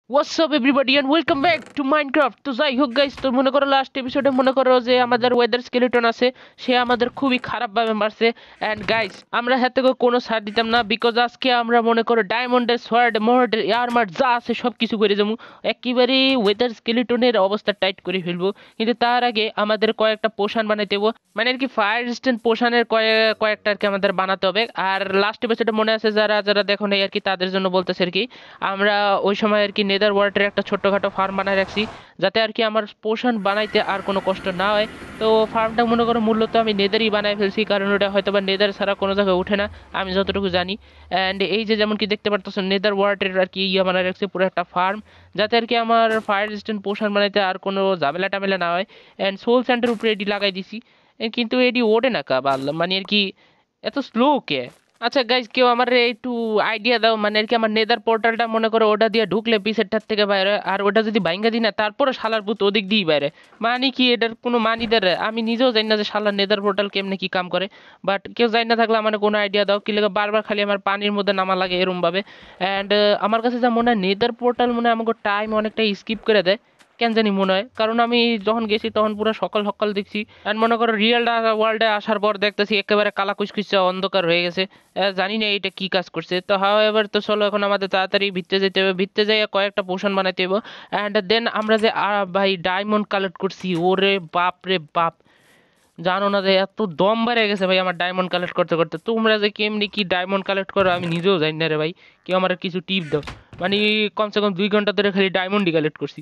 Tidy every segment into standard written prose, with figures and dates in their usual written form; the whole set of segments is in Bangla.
What's up everybody and welcome back to Minecraft. তো যাই হোক গাইস, তো মনে করো লাস্ট এপিসোডে মনে করো যে আমাদের ওয়েদার স্কেলেটন আছে, সে আমাদের খুবই খারাপভাবে মারছে। অ্যান্ড গাইস, আমরা হাতে করে কোনো ছাড় দিতাম না, বিকজ আজকে আমরা মনে করো ডায়মন্ডের সোয়ার্ড মোর্ড আর্মার যা আছে সব কিছু করে যাবো। একেবারে ওয়েদার স্কেলেটনের অবস্থা টাইট করে ফেলবো। কিন্তু তার আগে আমাদের কয়েকটা পোশান বানাইতে হবে, মানে আর কি ফায়ার রেজিস্ট্যান্ট পোশানের কয়েকটা আর কি আমাদের বানাতে হবে। আর লাস্ট এপিসোডে মনে আছে যারা যারা দেখো নাই আর কি, তাদের জন্য বলতেছে আর কি, আমরা ওই সময় আর কি নেদার ওয়ার্ল্ডের একটা ছোট্টখাটো ফার্ম বানায় রাখছি, যাতে আর কি আমার পোষণ বানাইতে আর কোনো কষ্ট না হয়। তো ফার্মটা মনে করো মূলত আমি নেদারই বানায় ফেলছি, কারণ ওটা হয়তো বা নেদার ছাড়া কোনো জায়গায় ওঠে না, আমি যতটুকু জানি। অ্যান্ড এই যে যেমন কি দেখতে পারতেছো নেদার ওয়ার্ল্ডের আর কি ইয়ে বানায় রাখছি পুরো একটা ফার্ম, যাতে আর কি আমার ফায়ার রেজিস্ট্যান্ট পোষণ বানাইতে আর কোনো ঝামেলা টামেলা না হয়। অ্যান্ড সোল সেন্টার উপরে এডি লাগাই দিছি, কিন্তু এডি ওঠে না কাবাল, মানে আর কি এত স্লো কে? আচ্ছা গাইজ, কেউ আমার একটু আইডিয়া দাও, মানে আর কি আমার নেদার পোর্টালটা মনে করো ওটা দিয়ে ঢুকলে পিসেরটার থেকে বাইরে, আর ওটা যদি ভাঙ্গা দিই না তারপরে শালার পুত ওদিক দিয়ে বাইরে, মানে কি এটার কোনো মানি দেয়? আমি নিজেও জানি না যে শালার নেদার পোর্টাল কেমনে কি কাম করে। বাট কেউ জানি না থাকলে আমার কোনো আইডিয়া দাও, কি লাগে বারবার খালি আমার পানির মধ্যে নামা লাগে এরম ভাবে। অ্যান্ড আমার কাছে যা মনে হয় নেদার পোর্টাল মনে হয় আমাকে টাইম অনেকটা স্কিপ করে দেয়, কেন জানি মনে হয়, কারণ আমি যখন গেছি তখন পুরো সকাল সকাল দেখছি। আর মনে করো রিয়েল ওয়ার্ল্ডে আসার পর দেখতেছি একেবারে কালা কুচকুচে অন্ধকার হয়ে গেছে। জানি না এটা কি কাজ করছে। তো হাও এবার তো চলো এখন আমাদের তাড়াতাড়ি ভিতরে যেতে হবে, ভিতরে যাই কয়েকটা পোষণ বানাইতে হবে। অ্যান্ড দেন আমরা যে ভাই ডায়মন্ড কালেক্ট করছি, ওরে বাপ রে বাপ, জানো না যে এত দম বেড়ে গেছে ভাই আমার ডায়মন্ড কালেক্ট করতে করতে। তোমরা যে কেমনি কি ডায়মন্ড কালেক্ট করো আমি নিজেও জানি না রে ভাই, কেউ আমার কিছু টিপ দাও। মানে কমসে কম 2 ঘন্টা ধরে খালি ডায়মন্ডই কালেক্ট করছি।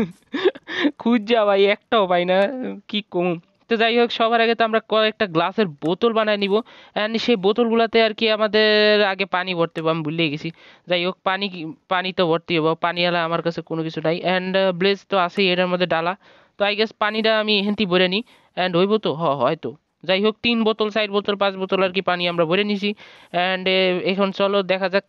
খুঁজা ভাই একটাও পাই না, কি কম। তো যাই হোক, সবার আগে তো আমরা কয়েকটা গ্লাসের বোতল বানায় নিব। অ্যান্ড সেই বোতলগুলোতে আর কি আমাদের আগে পানি ভরতে হবে, আমি ভুলেই গেছি। যাই হোক, পানি তো ভর্তি হবো, পানি আলা আমার কাছে কোনো কিছু নাই। অ্যান্ড ব্লেজ তো আছেই এটার মধ্যে ডালা। তো আই গেস পানিটা আমি হেন্তি ভরে নিই, অ্যান্ড হইব তো হয়তো। যাই হোক, 3 বোতল 4 বোতল 5 বোতল আর কি পানি আমরা ভরে নিছি। অ্যান্ড এখন চলো দেখা যাক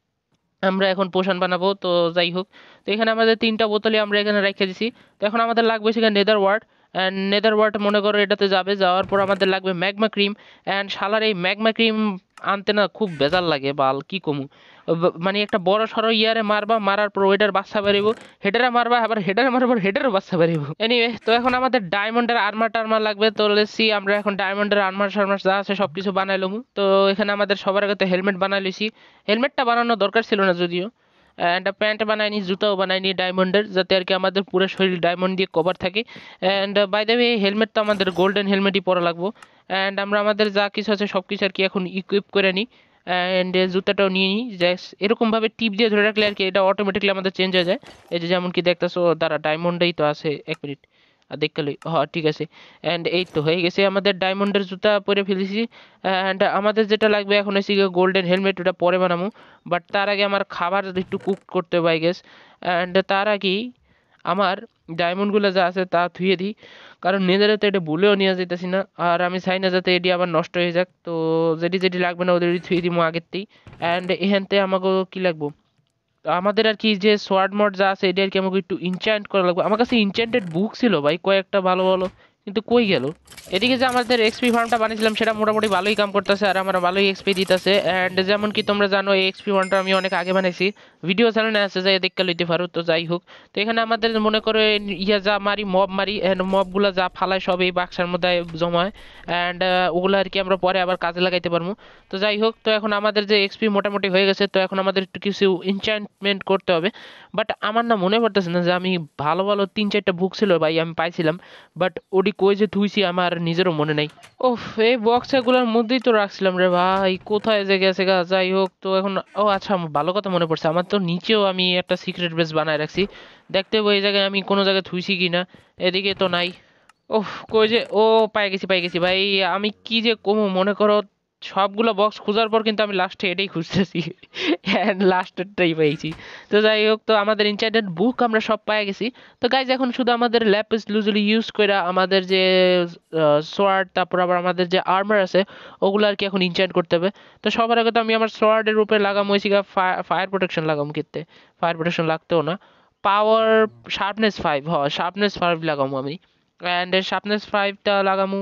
আমরা এখন পোষণ বানাবো। তো যাই হোক, তো এখানে আমাদের 3টা বোতলে আমরা এখানে রেখে দিছি। তো এখন আমাদের লাগবে সেখানে nether world. And nether world মনে করো এটাতে যাবে, যাওয়ার পর আমাদের লাগবে ম্যাগমা ক্রিম। অ্যান্ড শালার এই ম্যাগমা ক্রিম আনতে না খুব বেজাল লাগে বাল, কি কমু। মানে একটা বড় সড়ো ইয়ারে মারবা, মারার পর ওইটার বাচ্চা বেরিব, হেডারে মারবা, আবার হেডারে মারবার হেডারও বাচ্চা বেরিব। এনিওয়ে, তো এখন আমাদের ডায়মন্ডের আর্মার টার্মার লাগবে। তো লেটসি আমরা এখন ডায়মন্ডের আর্মার সার্মার যা আছে সবকিছু বানাই লমু। তো এখানে আমাদের সবার আগে তো হেলমেট বানাই লইছি, হেলমেটটা বানানোর দরকার ছিল না যদিও। অ্যান্ড প্যান্ট বানাইনি, জুতাও বানাইনি ডায়মন্ডের, যাতে আর কি আমাদের পুরো শরীর ডায়মন্ড দিয়ে কভার থাকে। And by the way, helmet তো আমাদের গোল্ডেন হেলমেটই পরা লাগবো। অ্যান্ড আমরা আমাদের যা কিছু আছে সব কিছু আর কি এখন ইকুইপ করে নিই। অ্যান্ড জুতাটাও নিয়ে নিই, জাস্ট এরকমভাবে টিপ দিয়ে ধরে রাখলে আর কি এটা অটোমেটিকলি আমাদের চেঞ্জ হয়ে যায়। এই যে যেমন কি দেখতেছো, তারা ডায়মন্ডেই তো আছে, 1 মিনিট আর দেখলে হ্যাঁ ঠিক আছে। অ্যান্ড এই তো হয়ে গেছে, আমাদের ডায়মন্ডের জুতা পরে ফেলেছি। অ্যান্ড আমাদের যেটা লাগবে এখন হচ্ছে গোল্ডেন হেলমেট, ওটা পরে বানাবো। বাট তার আগে আমার খাবার একটু কুক করতে হবে আই গেস। অ্যান্ড তার আগেই আমার ডায়মন্ডগুলো যা আছে তা ধুয়ে দিই, কারণ নিজেরা তো এটা ভুলেও নিয়ে যেতেছি না, আর আমি চাই না যাতে এটি আবার নষ্ট হয়ে যাক। তো যেটি যেটি লাগবে না ওদের ধুয়ে দিব আগেরতেই। অ্যান্ড এখানতে আমাকে কি লাগবো, তো আমাদের আর কি যে সোয়ার্ড মোড যা আছে এটা আর কি আমাকে একটু ইনচ্যান্ট করা লাগবে। আমার কাছে ইনচ্যান্টেড বুক ছিল ভাই কয়েকটা ভালো ভালো, কিন্তু কই গেল? এদিকে যে আমাদের এক্সপি ফার্মটা বানিয়েছিলাম সেটা মোটামুটি ভালোই কাম করতেছে, আর আমার ভালোই এক্সপি দিতেছে। অ্যান্ড যেমন কি তোমরা জানো এই এক্সপি ফার্মটা আমি অনেক আগে বানাইছি, ভিডিও চ্যানেলে আছে, যাই দেখতে লইতে পারো। তো যাই হোক, তো এখানে আমাদের মনে করে ইয়া যা মারি মব মারি, অ্যান্ড মবগুলো যা ফালায় সব এই বাক্সের মধ্যে জমা হয়। অ্যান্ড ওগুলো আর কি আমরা পরে আবার কাজে লাগাইতে পারবো। তো যাই হোক, তো এখন আমাদের যে এক্সপি মোটামুটি হয়ে গেছে, তো এখন আমাদের একটু কিছু এনচ্যান্টমেন্ট করতে হবে। বাট আমার না মনে পড়তেছে না যে আমি ভালো ভালো 3-4টা বুক ছিল ভাই আমি পাইছিলাম, বাট ওটি কই যে থুইছি আমার নিজেরও মনে নাই। ওফ, এই বক্সগুলোর মধ্যেই তো রাখছিলাম রে ভাই, কোথায় যে গেছে গা। যাই হোক, তো এখন ও আচ্ছা, আমার ভালো কথা মনে পড়ছে, আমার তো নিচেও আমি একটা সিক্রেট বেস বানায় রাখছি, দেখতে হবে এই জায়গায় আমি কোনো জায়গায় থুইছি কি না। এদিকে তো নাই। ওহ, কই যে ও, পাই গেছি ভাই। আমি কি যে কমু, মনে করো সবগুলো বক্স খোঁজার পর কিন্তু আমি লাস্টে এটাই খুঁজতেছি, অ্যান্ড লাস্টেরটাই পেয়েছি। তো যাই হোক, তো আমাদের ইনচার্টেড বুক আমরা সব পেয়ে গেছি। তো গাইজ এখন শুধু আমাদের ল্যাপিস লুজুলি ইউজ করে আমাদের যে সোয়ার্ড, তারপর আবার আমাদের যে আর্মার আছে ওগুলো আর কি এখন ইনচার্ট করতে হবে। তো সবার আগে তো আমি আমার সোয়ার্ডের উপরে লাগাম হয়েছি ফায়ার প্রোটেকশন লাগাম, ক্ষেত্রে ফায়ার প্রোটেকশন লাগতেও না, পাওয়ার শার্পনেস 5, শার্পনেস 5 লাগামো আমি। অ্যান্ড শার্পনেস 5টা লাগামু।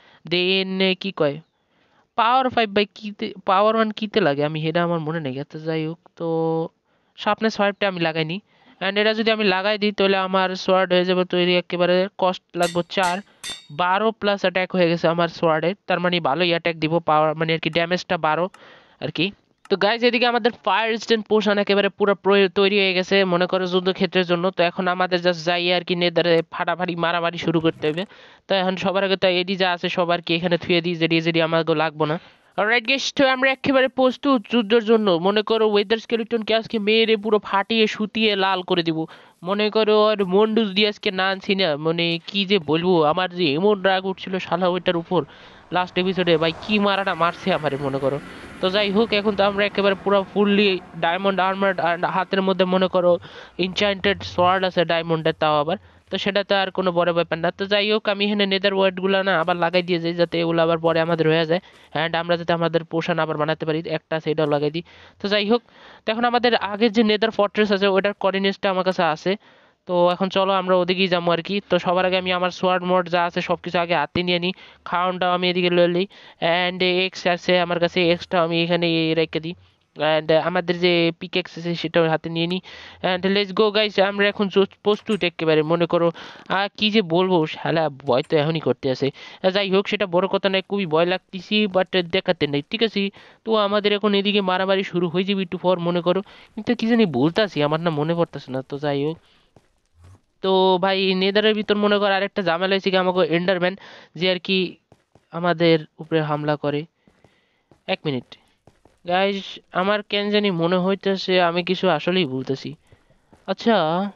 দেন কি কয়, পাওয়ার 5 বাই কিতে, পাওয়ার 1 কিতে লাগে আমি সেটা আমার মনে নেই। আচ্ছা যাই হোক, তো শার্পনেস 5টা আমি লাগাইনি। অ্যান্ড এটা যদি আমি লাগাই দিই তাহলে আমার সোয়ার্ড হয়ে যাবে তৈরি, একেবারে কস্ট লাগবে 4, 12 প্লাস অ্যাটাক হয়ে গেছে আমার সোয়ার্ডে, তার মানে ভালোই অ্যাটাক দিব, পাওয়ার মানে আর কি ড্যামেজটা 12 আর কি। তো গাইজ এদিকে আমাদের ফায়ার রেজিস্ট্যান্ট পোশন একেবারে পুরো তৈরি হয়ে গেছে মনে করো যুদ্ধক্ষেত্রের জন্য। তো এখন আমাদের জাস্ট যাই আর কি নেদারে ফাটাফাটি মারামারি শুরু করতে হবে। তো এখন সবার আগে তো এডি যা আছে সবার কি এখানে থুয়ে দিই, যেডি যেডি আমাকে লাগবো না। অলরাইট গাইস, তো আমরা একেবারে প্রস্তুত যুদ্ধের জন্য। মনে করো ওয়েদার স্কেলিটনকে আজকে মেরে পুরো ফাটিয়ে শুতিয়ে লাল করে দিব। মনে করো আর মন্ডুস দিয়ে আজকে নানছি না, মানে কি যে বলবো, আমার যে এমন রাগ উঠছিল শালা ওইটার উপর লাস্ট এপিসোডে, ভাই কি মারাটা মারছে আমারে মনে করো। তো যাই হোক, এখন তো আমরা একেবারে পুরো ফুললি ডায়মন্ড আর্মার্ড, আর হাতের মধ্যে মনে করো ইনচান্টেড সোয়ার্ড আছে ডায়মন্ডের, তাও আবার। তো সেটা তো আর কোনো বড় ব্যাপার না। তো যাই হোক, আমি এখানে নেদার ওয়ার্ডগুলো না আবার লাগাই দিয়ে যাই, যাতে এগুলো আবার পরে আমাদের হয়ে যায়, অ্যান্ড আমরা যাতে আমাদের পোষণ আবার বানাতে পারি, একটা সেটাও লাগাই দিই। তো যাই হোক, তো এখন আমাদের আগের যে নেদার ফর্ট্রেস আছে ওটার কোঅর্ডিনেটসটা আমার কাছে আছে। তো এখন চলো আমরা ওদিকেই যাবো আর কি। তো সবার আগে আমি আমার সোয়ার্ড মোড যা আছে সব কিছু আগে হাতে নিয়ে নিই, খাওয়ানটাও আমি এদিকে লয়ে নিই, অ্যান্ড এক্স আছে আমার কাছে, এক্সটাও আমি এখানে রেখে দিই, অ্যান্ড আমাদের যে পিকেক্স আছে সেটাও হাতে নিয়ে নিই, অ্যান্ড লেটস গো গাইস, আমরা এখন প্রস্তুত একেবারে মনে করো। কি যে বলবো, শালা ভয় তো এখনই করতে আছে। যাই হোক, সেটা বড় কথা নয়, খুবই ভয় লাগতেছি বাট দেখাতে নেই, ঠিক আছে। তো আমাদের এখন এদিকে মারামারি শুরু হয়ে যাবে একটু পর মনে করো, কিন্তু কি জানি বলতাছি আমার না মনে পড়তেছে না। তো যাই হোক, তো ভাই নেদারের ভিতর মনে কর আরেকটা ঝামেলা হয়েছে কি, আমাকে এন্ডারম্যান যে আর কি আমাদের উপরে হামলা করে। 1 মিনিট গাইস, আমার কেন জানি মনে হইতেছে আমি কিছু আসলেই ভুলতেছি। আচ্ছা,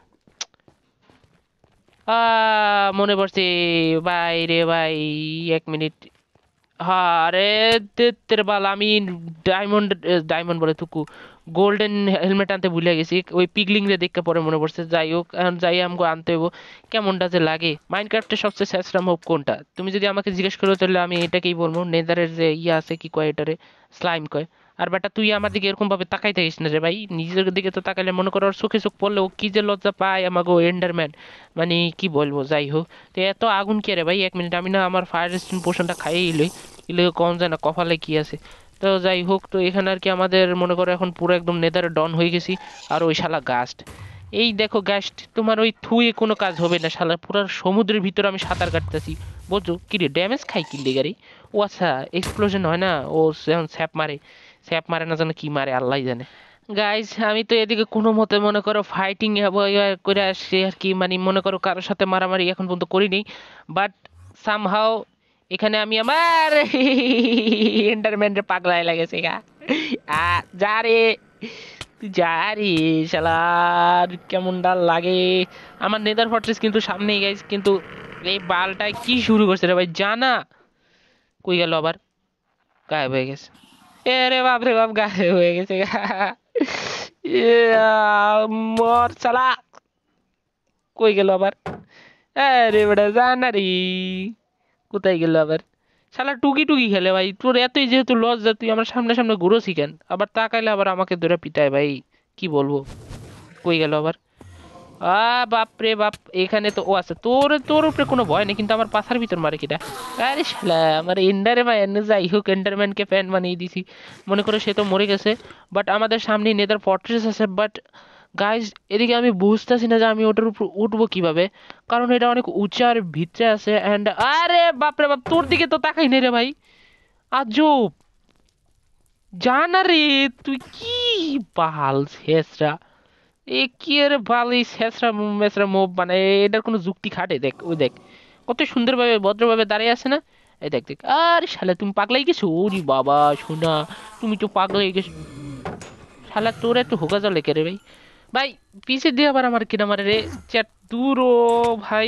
মনে পড়ছে ভাই রে ভাই, 1 মিনিট। হ্যাঁ, আরে তের বাল, আমি ডায়মন্ড, ডায়মন্ড বলে থুকু, গোল্ডেন হেলমেট আনতে ভুলে গেছি, ওই পিগলিং রে দেখতে পরে মনে পড়ছে। যাই হোক, এখন যাই আমাকে আনতে হইব। কেমনটা যে লাগে, মাইনক্রাফটের সবচেয়ে স্যাঁচরা মুভ কোনটা তুমি যদি আমাকে জিজ্ঞেস করো তাহলে আমি এটাকেই বলবো, নেদারের যে ইয়ে আছে কি কয় এটারে, স্লাইম কয়। আর বেটা তুই আমার দিকে এরকম ভাবে তাকাই থাকিস না রে ভাই, নিজের দিকে তো তাকাইলে মনে করো ওর চোখে চোখ পড়লে ও কি যে লজ্জা পায় আমাকে এন্ডারম্যান, মানে কি বলবো। যাই হোক, তো এত আগুন কে রে ভাই, 1 মিনিট, আমি না আমার ফায়ার রেজিস্ট্যান্ট পোশনটা খাইয়েই লই, এগুলো কম যায় না, কপালে কি আছে। তো যাই হোক, তো এখানে আর কি আমাদের মনে করো এখন পুরো একদম নেদারে ডন হয়ে গেছি। আর ওই শালা গাস্ট, এই দেখো গাস্ট, তোমার ওই থুয়ে কোনো কাজ হবে না, শালা পুরো সমুদ্রের ভিতরে আমি সাঁতার কাটতেছি, বুঝছো কি রে, ড্যামেজ খাই কি লেগারি। ও আচ্ছা, এক্সপ্লোশন হয় না, ও যখন স্যাপ মারে, স্যাপ মারে না জানো কি মারে আল্লাহ জানে। গাইজ আমি তো এদিকে কোনো মতে মনে করো ফাইটিং করে আসছি আর কি, মানে মনে করো কারোর সাথে মারামারি এখন পর্যন্ত করিনি, বাট সামহাও এখানে আমি আমার এন্টারমেন্টের পাগলায় লাগেছে গা। যা রে, তুই যা রে, শালার কেমন ডাল লাগে। আমার নেদার ফর্ট্রেস কিন্তু সামনেই গাইজ, কিন্তু এই বালটায় কি শুরু করছে রে ভাই, জানা কই গেল আবার, গায়েব হয়ে গেছে। এ রে বাপ গায়েব হয়ে গেছে গা। মর শালা, কই গেল আবার, আরে বেটা জানা রে, কোথায় গেল আবার। শালা টুকি টুকি খেলে ভাই, তোর এতই যেহেতু লজ্জা তুই আমার সামনে সামনে ঘুরোসি কেন, আবার তাকাইলে আবার আমাকে ধরে পিটায় ভাই, কি বলবো। কই গেল আবার, বাপ রে বাপ, এখানে তো ও আছে, তোর তোর উপরে কোনো ভয় নেই, কিন্তু আমার পাছার ভিতর মারে কিটা। আরে শালা আমার এন্ডারে ভাই, এনে যাই হোক এন্ডারম্যানকে ফ্যান বানিয়ে দিছি, মনে করে সে তো মরে গেছে। বাট আমাদের সামনে নেদার ফর্ট্রেস আছে, বাট গাইজ এদিকে আমি বুঝতেছি না যে আমি ওটার উপর উঠবো কিভাবে, কারণ এটা অনেক উঁচার ভিতরে আছে। অ্যান্ড আরে বাপ রে বাপ, তোর দিকে তো তাকাই নেই রে ভাই, আজব জানা রে, তুই কি বাল শেষরা, এ কি আরে বাল, এই শেষরা মেসরা মুভ মানে এটার কোনো যুক্তি খাটে, দেখ ওই দেখ কত সুন্দরভাবে ভদ্রভাবে দাঁড়িয়ে আছে না। এই দেখ দেখ, আরে শালা তুমি পাগলাই গেছো, ওরি বাবা শোনা, তুমি তো পাগলাই গেছো। শালা তোর একটু হোগা জলে কে রে ভাই, ভাই পিছে দিয়ে আবার আমার কিনা মারে রে, চ্যাট দূর ও ভাই।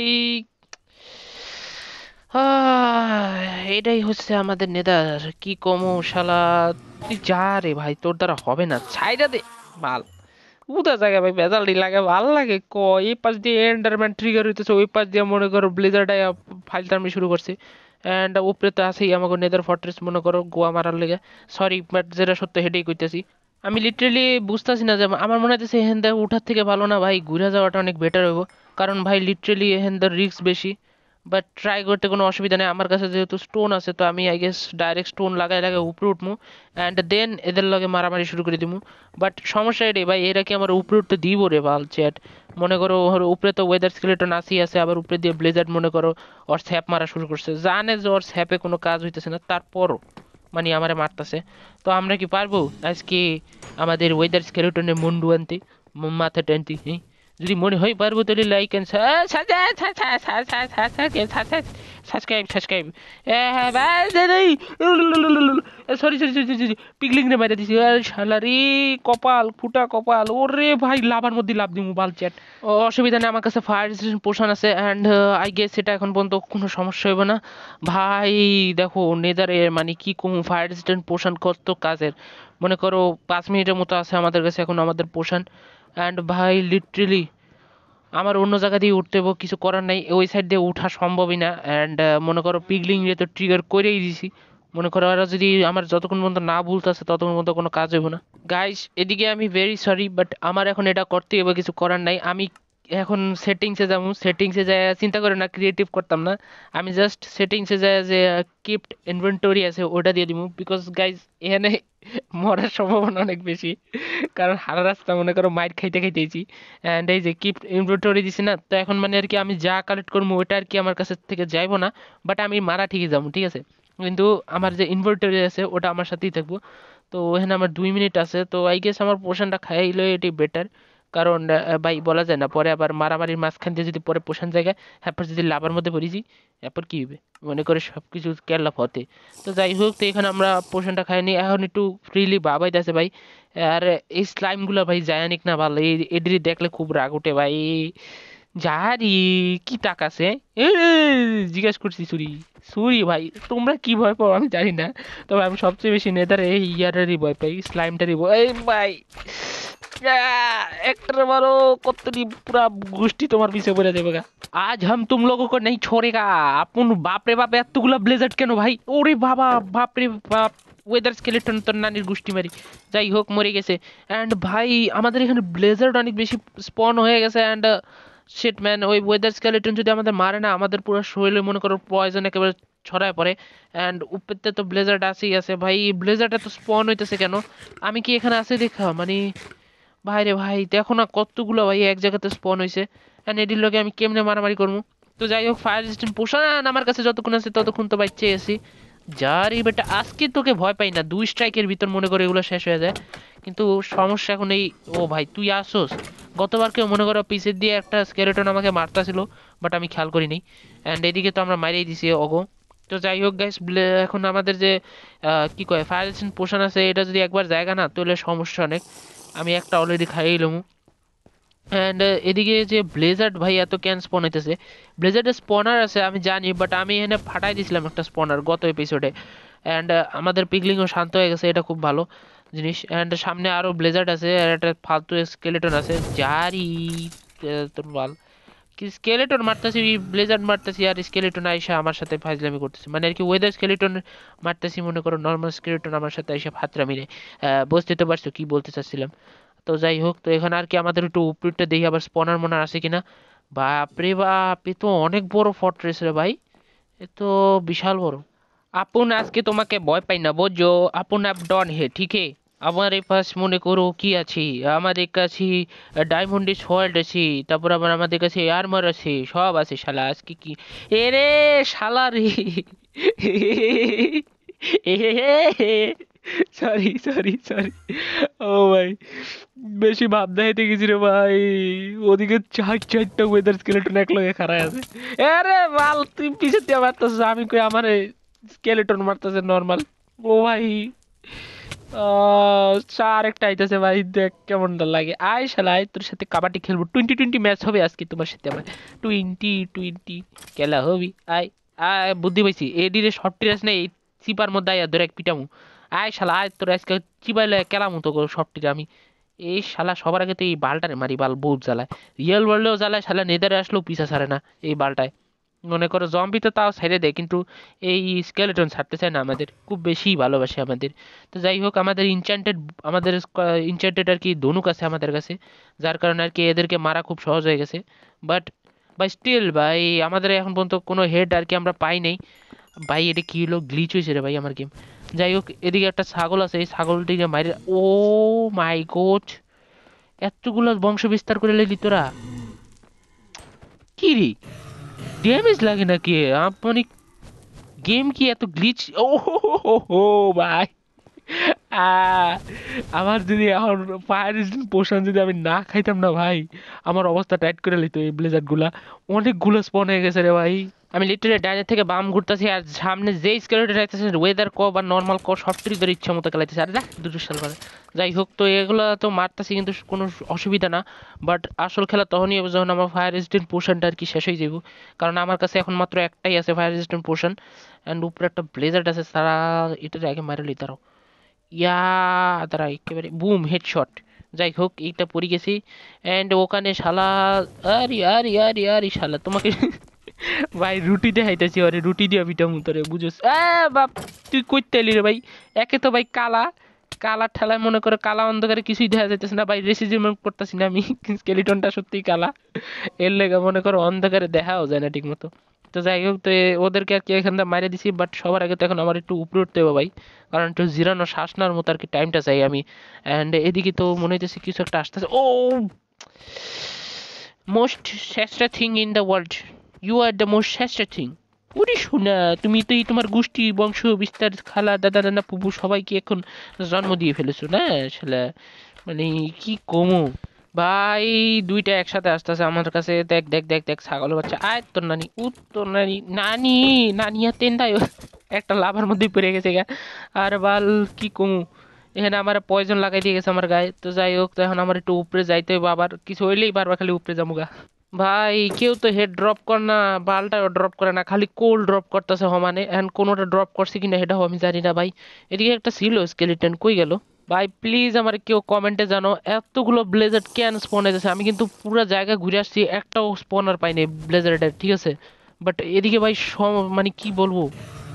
এটাই হচ্ছে আমাদের নেদার, কি কমো শালা, তুই যা রে ভাই, তোর দ্বারা হবে না, ছাইরা দে মাল। উদা জায়গা ভাই বেজালটি লাগে, ভাল লাগে ক, এই পাশ দিয়ে এন্ডারম্যান ট্রিগার হইতেছে, ওই পাশ দিয়ে মনে করো ব্লেজারটাই ফাইল টার্মি শুরু করছে। অ্যান্ড উপরে তো আছেই আমাকে নেদার ফর্ট্রেস মনে করো গোয়া মারার লেগে, সরি বাট যেটা সত্য হেঁটেই কইতেছি। আমি লিটারেলি বুঝতেছি না যে, আমার মনে হচ্ছে এখান থেকে উঠার থেকে ভালো না ভাই ঘুরে যাওয়াটা অনেক বেটার হইব, কারণ ভাই লিটারেলি এখান রিস্ক বেশি। বাট ট্রাই করতে কোনো অসুবিধা নেই, আমার কাছে যেহেতু স্টোন আছে তো আমি আই গেস ডাইরেক্ট স্টোন লাগাই লাগাই উপরে উঠবো অ্যান্ড দেন এদের লগে মারামারি শুরু করে দিবো। বাট সমস্যা এটাই ভাই, এরা কি আমার উপরে উঠতে দিব রে বাল চ্যাট। মনে করো ওর উপরে তো ওয়েদার স্কেলেটন আসি আছে, আবার উপরে দিয়ে ব্লেজার্ড মনে করো ওর স্যাপ মারা শুরু করছে, জানে যে ওর স্যাপে কোনো কাজ হইতেছে না, তারপরও মানে আমারে মারতেছে। তো আমরা কি পারবো আজকে আমাদের ওয়েদার স্কেলেটনের মুন্ডু আনতে, মাথা টানতে? হ্যাঁ? যদি মনে হয় পারবো তাহলে like and subscribe subscribe. Sorry sorry sorry sorry, piglin রে মাইরা দিছি। আরে শালা রে, কপাল ফুটা কপাল, ওরে ভাই লাভার মধ্যে লাভ দিমু বাল চ্যাট। অসুবিধা নেই, আমার কাছে ফায়ার রেজিস্ট্যান্ট পোশন আছে অ্যান্ড আই গেস এটা এখন পর্যন্ত কোনো সমস্যা হবে না। ভাই দেখো নেদারে মানে কি কম, ফায়ার রেজিস্ট্যান্ট পোশন কত কাজের। মনে করো 5 মিনিটের মতো আছে আমাদের কাছে এখন আমাদের পোশন। অ্যান্ড ভাই লিটারেলি আমার অন্য জায়গা দিয়ে উঠতে হবে, কিছু করার নাই, ওই সাইড দিয়ে উঠা সম্ভবই না। অ্যান্ড মনে করো পিগলিং রে তো ট্রিগার করেই দিছি, মনে করো ওরা যদি আমার যতক্ষণ পর্যন্ত না ভুলতেছে ততক্ষণ পর্যন্ত কোনো কাজ হইব না। গাইস এদিকে আমি ভেরি সরি, বাট আমার এখন এটা করতেই হবে, কিছু করার নাই। আমি এখন সেটিংসে যাবো, সেটিংসে যায় চিন্তা করে না ক্রিয়েটিভ করতাম না, আমি জাস্ট সেটিংসে যায় যে কিপ্ট ইনভেন্টরি আছে ওটা দিয়ে দিব, বিকজ গাইস এখানে মরার সম্ভাবনা অনেক বেশি, কারণ সারা রাস্তা মনে করো মাইর খাইতে খাইতেছি। অ্যান্ড এই যে কিপ্ট ইনভেন্টরি দিছি না, তো এখন মানে আর কি আমি যা কালেক্ট করবো ওইটা আর কি আমার কাছে থেকে যাইবো না, বাট আমি মারা ঠিকই যাবো, ঠিক আছে। কিন্তু আমার যে ইনভেন্টরি আছে ওটা আমার সাথেই থাকবো। তো এখানে আমার 2 মিনিট আছে, তো আই গেস আমার পোশনটা খাইলে এটাই বেটার। কারণ ভাই বলা যায় না, পরে আবার মারামারির মাঝখান দিয়ে যদি পরে পোষণ জায়গায় তারপর যদি লাভার মধ্যে পড়েছি এরপর কি হবে, মনে করে সব কিছু কেরলা ফতে। তো যাই হোক, তো এখানে আমরা পোষণটা খাইনি, এখন একটু ফ্রিলি বাবাইতেছে ভাই। আর এই স্লাইমগুলো ভাই জায়ানিক না ভালো, এই এদের দেখলে খুব রাগ উঠে ভাই। যাহারি কি টাক আছে, এ জিজ্ঞাসা করছি সুরি, সুরি ভাই তোমরা কি ভয় পাও আমি জানি না, তবে আমি সবচেয়ে বেশি নেতার এই ইয়ারেরই ভয় পাই, স্লাইমটারই ভয়। এই ভাই একটার বারো কতটি পুরা গোষ্ঠী তোমার পিছিয়ে পড়ে যাবে গা। আজ হাম তুম লোগো কো নেই ছোড়েগা। আপন বাপরে বাপ এতগুলা ব্লেজার্ড কেন ভাই, ওরে বাবা বাপরে বাপ, ওয়েদার স্কেলেটন তোর নানির গোষ্ঠী মারি। যাই হোক মরে গেছে। অ্যান্ড ভাই আমাদের এখানে ব্লেজার্ড অনেক বেশি স্পন হয়ে গেছে। অ্যান্ড শিট ম্যান, ওই ওয়েদার স্কেলেটন যদি আমাদের মারে না, আমাদের পুরো শরীরে মনে করো পয়জন একেবারে ছড়ায় পড়ে। অ্যান্ড উপরতে তো ব্লেজার্ড আসেই আছে ভাই, ব্লেজার্ড এত স্পন হইতেছে কেন? আমি কি এখানে আছে দেখা মানে, ভাই রে ভাই দেখো না কতগুলো ভাই এক জায়গাতে স্পন হয়েছে। অ্যান্ড এটির লগে আমি কেমনে মারামারি করবো? তো যাই হোক, ফায়ার রেজিস্ট্যান্ট পোষণ আমার কাছে যতক্ষণ আছে ততক্ষণ তো বাচ্চে আছি। যারই বেটা আজকে তোকে ভয় পাই না, 2 স্ট্রাইকের ভিতর মনে করে এগুলো শেষ হয়ে যায়। কিন্তু সমস্যা এখন এই, ও ভাই তুই আসোস। গতবার কেউ মনে করো পিছের দিয়ে একটা স্কেলেটন আমাকে মারতাছিল, বাট আমি খেয়াল করিনি। অ্যান্ড এদিকে তো আমরা মারিয়ে দিছি অগো। তো যাই হোক গাইস, এখন আমাদের যে কি কয় ফায়ার রেজিস্ট্যান্ট পোষণ আছে, এটা যদি একবার জায়গা না তাহলে সমস্যা অনেক। আমি একটা অলরেডি খাইয়ে এলাম। অ্যান্ড এদিকে যে ব্লেজার্ড ভাই এত ক্যান স্পন হইতেছে, ব্লেজার্ডের স্পনার আছে আমি জানি, বাট আমি এখানে ফাটাই দিয়েছিলাম একটা স্পনার গত এপিসোডে। অ্যান্ড আমাদের পিগলিংও শান্ত হয়ে গেছে, এটা খুব ভালো জিনিস। অ্যান্ড সামনে আরো ব্লেজার্ড আছে আর একটা ফালতু স্কেলেটন আছে যারই তোর বাল, কি স্কেলেটন মারতেছি, ব্লেজার্ড মারতেছি, আর স্কেলেটন আইসা আমার সাথে ফাজলামি করতেছে, মানে আর কি ওয়েদার স্কেলেটন মারতেছি মনে করো, নর্মাল স্কেলেটন আমার সাথে আইসা ফাতরামি নেই। বুঝতে তো পারছো কি বলতে চাচ্ছিলাম। তো যাই হোক, তো এখানে আর কি আমাদের একটু উপরটা দেখি আবার স্পনার মনার আছে কিনা। বাপরে বাপ, এ তো অনেক বড় ফর্ট্রেস রে ভাই, এ তো বিশাল বড়। আপন আজকে তোমাকে ভয় পাই না বুঝছো, আপন আপ ডন হে ঠিক হে। আমার এই পাশ মনে করো কি আছে, আমাদের কাছে ডায়মন্ডের সোয়ার্ড আছে, তারপর আবার আমাদের কাছে আর্মার আছে, সব আছে শালা আজকে কি। এ রে শালা রে, সরি সরি সরি, ও ভাই বেশি ভাব দেখাইতে গেছি রে ভাই। ওদিকে চার চারটা ওয়েদার স্কেলেটন এক লগে খাড়ায় আছে। আরে বাল তুই পিছে দিয়ে মারতেছিস, আমি কই আমার স্কেলেটন মারতেছে নর্মাল। ও ভাই চার একটা আইতেছে ভাই, দেখ কেমনটা লাগে। আয় শালা আয়, তোর সাথে কাবাডি খেলবো, 20-20 ম্যাচ হবে আজকে তোমার সাথে আমার, 20-20 খেলা হবি। আয় আয়, বুদ্ধি পাইছি, এডিরে শর্ট টিরাস নেই, চিপার মধ্যে আয় ধরে এক পিটামু। আয় শালা আয়, তোর আজকে চিপাইলে কেলামু তো শর্ট টিরা আমি। এই শালা সবার আগে তো এই বালটারে মারি, বাল বহুত জ্বালায়, রিয়েল ওয়ার্ল্ডেও জ্বালায়, শালা নেদারে আসলেও পিছা ছাড়ে না এই বালটায়। মনে করো জম্বি তো তাও ছেড়ে দেয়, কিন্তু এই স্কেলেটন ছাড়তে চায় না, আমাদের খুব বেশি ভালোবাসে আমাদের। তো যাই হোক, আমাদের ইনচ্যান্টেড আর কি ধনুক আছে আমাদের কাছে, যার কারণে আর কি এদেরকে মারা খুব সহজ হয়ে গেছে। বাট ভাই স্টিল ভাই আমাদের এখন পর্যন্ত কোনো হেড আর কি আমরা পাই নাই। ভাই এটা কি হলো, গ্লিচ হয়েছে রে ভাই আমার গেম। যাই হোক, এদিকে একটা ছাগল আছে, এই ছাগলটিকে মারি। ও মাই গড, এতগুলো বংশ বিস্তার করে লাইলি তোরা! কি রে, ড্যামেজ লাগে নাকি? মানে গেম কি এত গ্লিচ? ও হো হো হো হো, ভাই আহ, আমার যদি এখন ফায়ার পোশন যদি আমি না খাইতাম না ভাই, আমার অবস্থা টাইট করে লিত। এই ব্লেজার গুলা অনেকগুলো স্পন হয়ে গেছে রে ভাই। আমি লিটারালি ডাইনে থেকে বাম ঘুরতেছি, আর সামনে যেই স্কেলেটন আইতেছে ওয়েদার ক বা নর্মাল ক সব ট্রিগার ইচ্ছা মতো চালাইতেছে। আর দেখ দুটো সাল করে। যাই হোক, তো এগুলো তো মারতেছি কিন্তু কোনো অসুবিধা না। বাট আসল খেলা তখনই হবে যখন আমার ফায়ার রেজিস্ট্যান্ট পোর্শনটা আর কি শেষ হয়ে যাবো। কারণ আমার কাছে এখন মাত্র একটাই আছে ফায়ার রেজিস্ট্যান্ট পোর্শন। অ্যান্ড উপরে একটা ব্লেজার আছে, তারা এটার আগে মারলি তারাও। ইয়া, দাঁড়া একেবারে বুম হেডশট। যাই হোক, এইটা পড়ে গেছি। অ্যান্ড ওখানে শালা, আরে আরে আরে আরে শালা তোমাকে ভাই রুটি দেখাইতেছি, আরে রুটি দিয়ে পিঠা মুতরে বুঝোস। বাপ, তুই কইতে এলি রে ভাই? একে তো ভাই কালা, কালা ঠেলায় মনে করে কালা অন্ধকারে কিছুই দেখা যাইতেছে না ভাই, রেসিজম করতেছি না আমি। স্কেলিটনটা সত্যিই কালা, এর লেগে মনে করো অন্ধকারে দেখাও যায় না ঠিক মতো। তো যাই হোক, তো ওদেরকে আর কি এখান থেকে মারিয়ে দিছি। বাট সবার আগে তো এখন আমার একটু উপরে উঠতে হবে ভাই, কারণ একটু জিরানো শ্বাস নেওয়ার মতো আর কি টাইমটা চাই আমি। অ্যান্ড এদিকে তো মনে হইতেছে কিছু একটা আসতেছে। ও, মোস্ট শ্রেষ্ঠ thing in the world, you are the most শ্রেষ্ঠ থিং। ওরে শোনা, তুমি তো এই তোমার গোষ্ঠী বংশ বিস্তার খালা দাদা নানা পুপু সবাইকে এখন জন্ম দিয়ে ফেলেছো না আসলে, মানে কি কমু ভাই। দুইটা একসাথে আসতেছে আমার কাছে, দেখ দেখ দেখ দেখ ছাগলের বাচ্চা, আয় তোর নানি তোর নানি নানি নানি আর তেন্দাই একটা লাভার মধ্যে পড়ে গেছে গা। আর বাল কি কমু, এখানে আমার পয়জন লাগাই দিয়ে গেছে আমার গায়ে। তো যাই হোক, তো এখন আমার একটু উপরে যাইতে হবে, আবার কিছু হইলেই বারবার খালি উপরে যাবো গা। ভাই কেউ তো হেড ড্রপ কর না, বালটাও ড্রপ করে না, খালি কোল ড্রপ করতেছে সমানে। এখন কোনোটা ড্রপ করছে কিনা সেটাও আমি জানি না ভাই। এদিকে একটা ছিল স্কেলিটন, কই গেল? ভাই প্লিজ আমার কেউ কমেন্টে জানো, এতগুলো ব্লেজার কেন স্পন হয়েছে? আমি কিন্তু পুরো জায়গা ঘুরে আসছি, একটাও স্পনার পাইনি ব্লেজারের, ঠিক আছে? বাট এদিকে ভাই মানে কি বলবো,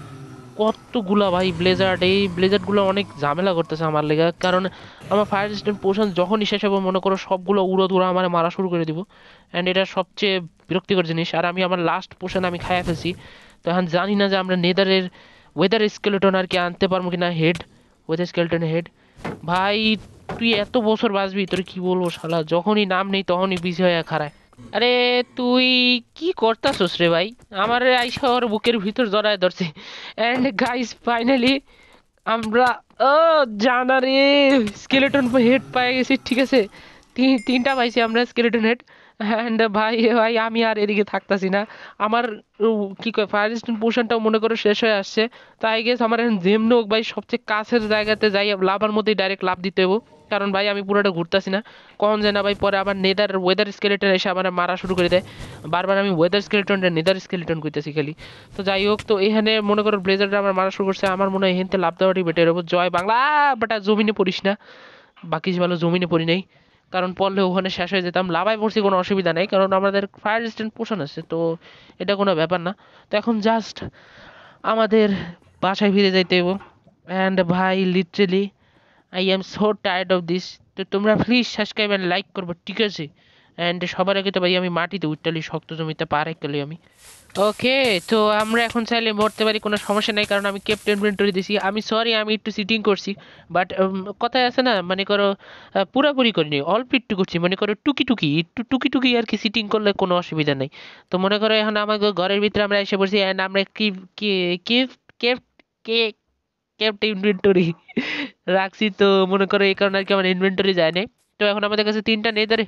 কতগুলা ভাই ব্লেজার্ড, এই ব্লেজার্ডগুলো অনেক ঝামেলা করতেছে আমার লেগে। কারণ আমার ফায়ার সিস্টেম পোর্শন যখনই শেষ হবে মনে করো সবগুলো উড়ো ধুরা আমার মারা শুরু করে দিব। অ্যান্ড এটা সবচেয়ে বিরক্তিকর জিনিস। আর আমি আমার লাস্ট পোর্শন আমি খাইয়া ফেলছি। তো এখন জানি না যে আমরা নেদারের ওয়েদার স্কেলেটন আর কি আনতে পারবো কিনা, হেড, ওয়েদার স্কেলেটন হেড। ভাই তুই এত বছর বাঁচবি, তোর কি বলবো শালা, যখনই নাম নেই তখনই বিজি হয়ে খাড়ায়। আরে তুই কি করতাছস রে ভাই? আমার আইসা ওর বুকের ভিতর জড়ায় ধরছে। এন্ড গাইস ফাইনালি আমরা, ও জানা রে, স্কেলেটন হেড পেয়ে গেছি, ঠিক আছে? তিনটা পাইছি আমরা স্কেলেটন হেড। অ্যান্ড ভাই ভাই আমি আর এদিকে থাকতাছি না। আমার কি কয় ফায়ার স্টোন পোশনটাও মনে করো শেষ হয়ে আসছে। তাই গেস আমার এখন যেমনি হোক ভাই সবচেয়ে কাছের জায়গাতে যাই, লাভার মধ্যেই ডাইরেক্ট লাভ দিতে হবো। কারণ ভাই আমি পুরোটা ঘুরতাছি না, কখন যায় না ভাই পরে আবার নেদার ওয়েদার স্কেলেটন এসে আমার মারা শুরু করে দেয়। বারবার আমি ওয়েদার স্কেলেটনটা নেদার স্কেলেটন করতেছি খালি। তো যাই হোক, তো এখানে মনে করো ব্লেজারটা আমার মারা শুরু করছে, আমার মনে হয় এখান থেকে লাভ দেওয়াটাই বেটার হবো। জয় বাংলা। বাট আর জমিনে পড়িস না, বাকি ভালো জমিনে পড়ি নাই, কারণ পড়লে ওখানে শেষ হয়ে যেতাম। লাভায় পড়ছি কোনো অসুবিধা নেই, কারণ আমাদের ফায়ার রেজিস্ট্যান্ট পোষণ আছে, তো এটা কোনো ব্যাপার না। তো এখন জাস্ট আমাদের বাসায় ফিরে যাইতে হবে। অ্যান্ড ভাই literally I am so tired of this. তো তোমরা প্লিজ সাবস্ক্রাইব অ্যান্ড লাইক করবো, ঠিক আছে? অ্যান্ড সবার আগে তো ভাই আমি মাটিতে উঠতালি, শক্ত জমিতে পা রাখতালি আমি। ওকে, তো আমরা এখন চাইলে মরতে পারি, কোনো সমস্যা নাই, কারণ আমি ক্যাপ্টেন ইনভেন্টরি দিছি। আমি সরি আমি একটু সিটিং করছি, বাট কথায় আছে না, মানে করো পুরাপুরি করিনি, অল্প একটু করছি, মনে করো টুকি টুকি একটু টুকি টুকি আর কি, সিটিং করলে কোনো অসুবিধা নেই। তো মনে করো এখন আমাদের ঘরের ভিতরে আমরা এসে পড়ছি, অ্যান্ড আমরা কি কি কি কেপ কে কেপ্ট ইনভেন্টরি রাখছি। তো মনে করো এই কারণে আর কি আমার ইনভেন্টরি যায় না। তো এখন আমাদের কাছে তিনটা নেদার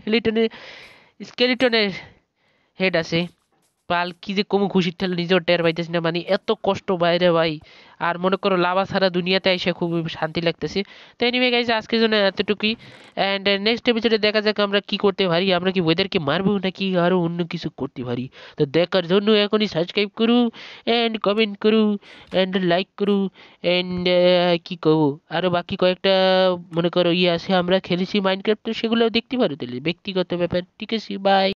স্কেলিটনের হেড আছে। পাল কি যে কমু খুশির ঠেলা নিজেও টের পাইতেছি না, মানে এত কষ্ট বাইরে ভাই। আর মনে করো লাভা ছাড়া দুনিয়াতে এসে খুব শান্তি লাগতেছে। তো এনিওয়ে গাইস, আজকের জন্য এতটুকুই। অ্যান্ড নেক্সট এপিসোডে দেখা যাক আমরা কি করতে পারি, আমরা কি ওয়েদারকে মারবো নাকি আরো অন্য কিছু করতে পারি। তো দেখার জন্য এখনই সাবস্ক্রাইব করু, অ্যান্ড কমেন্ট করু, অ্যান্ড লাইক করু, অ্যান্ড কি করবো আরো বাকি কয়েকটা মনে করো ইয়ে আছে আমরা খেলেছি মাইনক্রাফট, তো সেগুলো দেখতে পারো, তাহলে ব্যক্তিগত ব্যাপার, ঠিক আছে? বাই।